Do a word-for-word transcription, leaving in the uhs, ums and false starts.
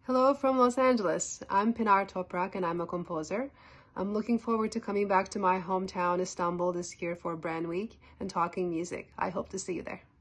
Hello from Los Angeles. I'm Pinar Toprak and I'm a composer. I'm looking forward to coming back to my hometown, Istanbul, this year for Brand Week and talking music. I hope to see you there.